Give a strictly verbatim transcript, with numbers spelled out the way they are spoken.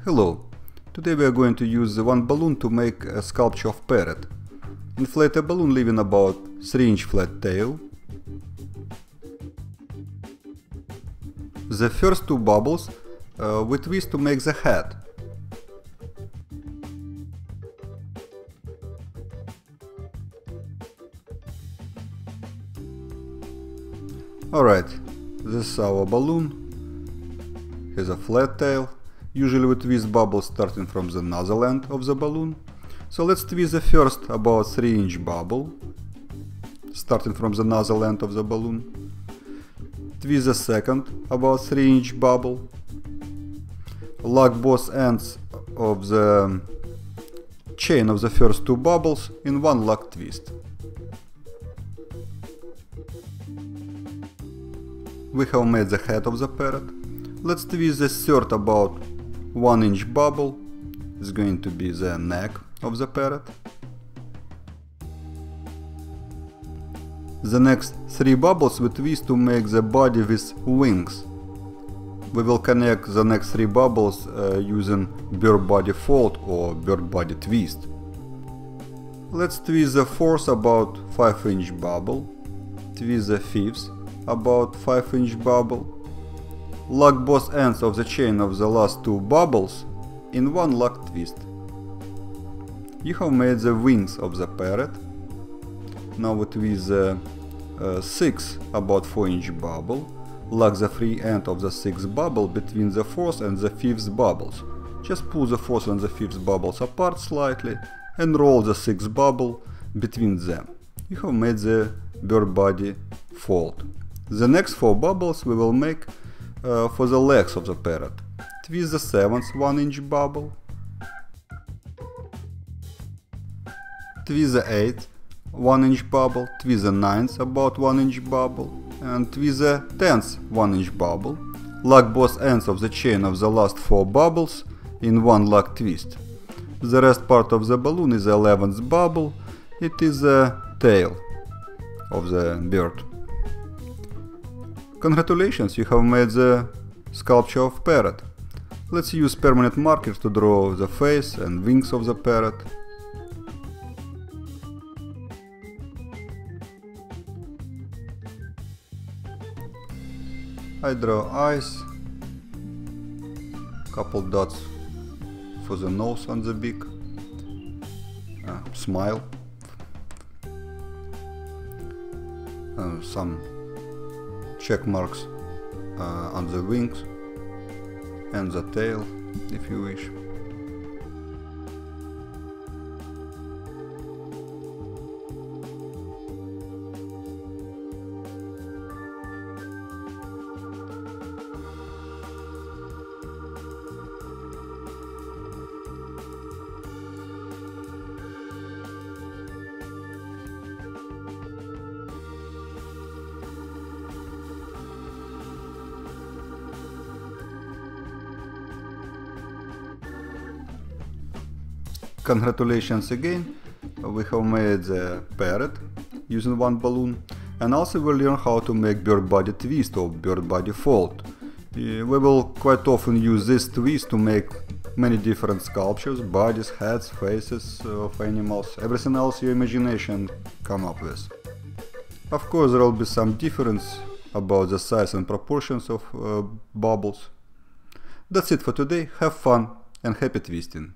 Hello, today we are going to use one balloon to make a sculpture of parrot. Inflate a balloon leaving about three inch flat tail. The first two bubbles uh, we twist to make the head. Alright, this is our balloon. Has a flat tail. Usually we twist bubbles starting from the nozzle end of the balloon. So let's twist the first about three inch bubble, starting from the nozzle end of the balloon. Twist the second about three inch bubble. Lock both ends of the chain of the first two bubbles in one lock twist. We have made the head of the parrot. Let's twist the third about one inch bubble. It's going to be the neck of the parrot. The next three bubbles we twist to make the body with wings. We will connect the next three bubbles uh, using bird body fold or bird body twist. Let's twist the fourth about five inch bubble. Twist the fifth about five inch bubble. Lock both ends of the chain of the last two bubbles in one lock twist. You have made the wings of the parrot. Now we twist the uh, sixth about four inch bubble. Lock the free end of the sixth bubble between the fourth and the fifth bubbles. Just pull the fourth and the fifth bubbles apart slightly and roll the sixth bubble between them. You have made the bird body fold. The next four bubbles we will make uh, for the legs of the parrot. Twist the seventh one inch bubble. Twist the eighth one inch bubble. Twist the ninth about one inch bubble. And twist the tenth one inch bubble. Lock both ends of the chain of the last four bubbles in one lock twist. The rest part of the balloon is the eleventh bubble. It is the tail of the bird. Congratulations, you have made the sculpture of parrot. Let's use permanent markers to draw the face and wings of the parrot. I draw eyes, couple dots for the nose on the beak, uh, smile, uh, some check marks uh, on the wings and the tail, if you wish. Congratulations again, we have made the parrot using one balloon, and also we'll learn how to make bird body twist or bird body fold. We will quite often use this twist to make many different sculptures, bodies, heads, faces of animals, everything else your imagination come up with. Of course there will be some difference about the size and proportions of uh, bubbles. That's it for today, have fun and happy twisting!